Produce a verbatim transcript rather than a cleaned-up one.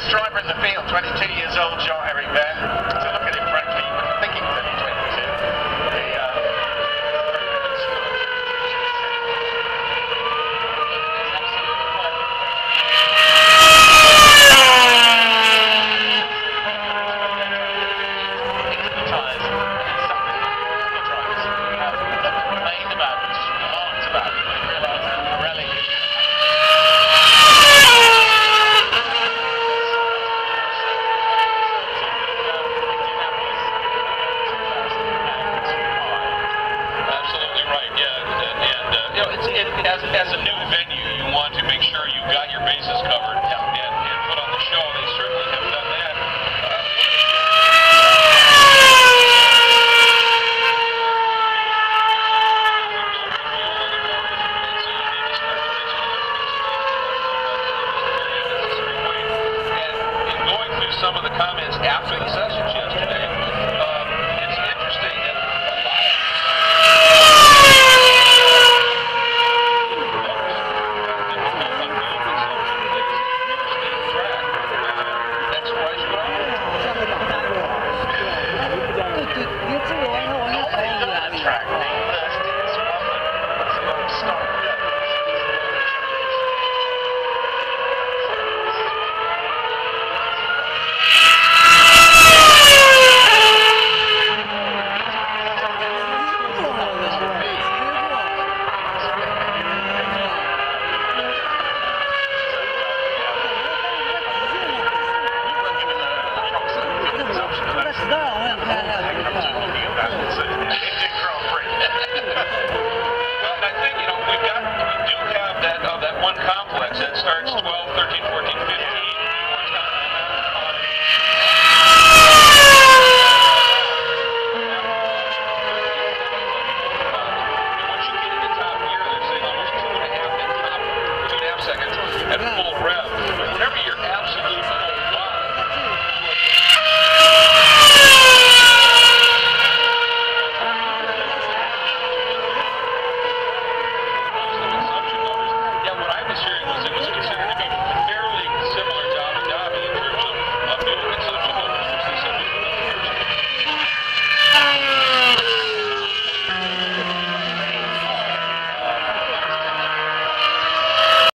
driver in the field, twenty-two years old, Jean-Eric Vergne. So look at him frankly, you wouldn't think he was only twenty-two. The, uh, As, as a new venue, you want to make sure you've got your bases covered and, and put on the show. They certainly have done that. And in going through some of the comments after the session,